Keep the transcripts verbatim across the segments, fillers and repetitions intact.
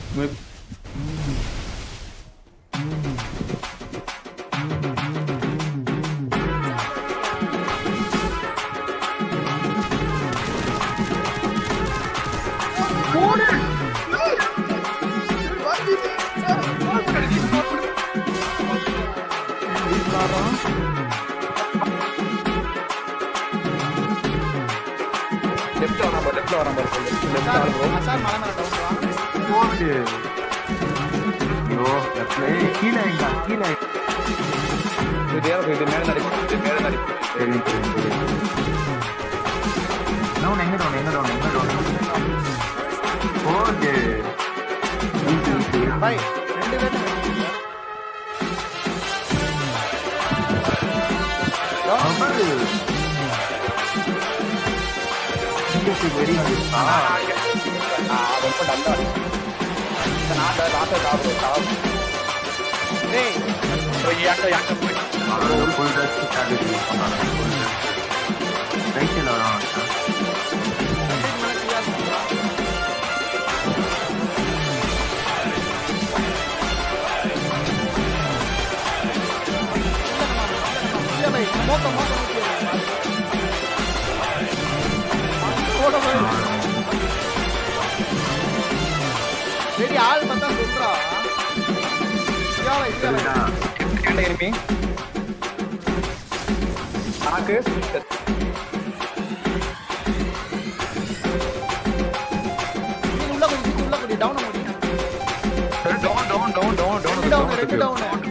left வர number left வர number left வர ப்ரோ சார் மலை மேல டவுன் வா ஓகே யோ லெஃப்ட்ல கீழ எங்க கீழ இது வேற இது மேல நடி இது மேல நடி சரி சரி நோ எங்க டவுன் எங்க டவுன் எங்க டவுன் ஓகே பை ரெண்டு பேர் நம்பர் இது வெரி குட் ஆ ஆ ரொம்ப டல்லா இருக்கு நான் தான் ராத்த காபோ காப் டேய் तो याक याक போய் அது ஒரு ஃபுல் ட்ரெஸ் ஸ்டார்ட் பண்ணாங்க ரைட்ல வரான் இல்ல भाई மோட்ட மோட்ட रेडी आल बता सुनरा क्या भाई क्या भाई क्या एनिमी आके ये उल्ला कोई उल्ला कोई डाउन हो गया down down down down down down ready down है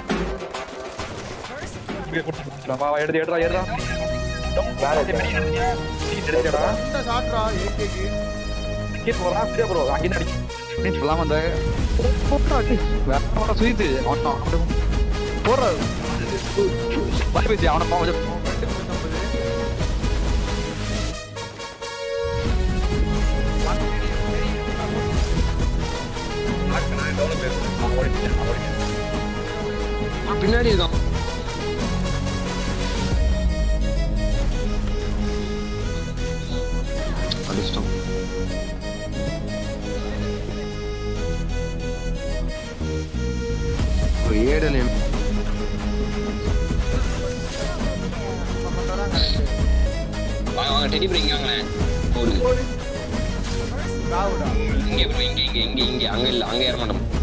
ये கொடுத்துடா வா எடுத்து எடுடா எடுடா வேற எப்படி எடுத்து எடுடா இந்த ஷாட்ரா ஏகேக்கு டிக்கெட் போறா ஃப்ரீ ப்ரோ அங்க அடி நீ சொல்லலாம் அந்த போறா டி வேற சுயிது அவன போறா பாய் பேசி அவன பாவ பின்னாடி தான் அடிஸ்டோம் ஏடனே வாங்க வாங்க டெடி ப்ரோ இங்க வாங்க போடு ராவுடா இங்க ப்ரோ இங்க இங்க இங்க இங்க அங்க இல்ல அங்க ஏற மாட்டோம்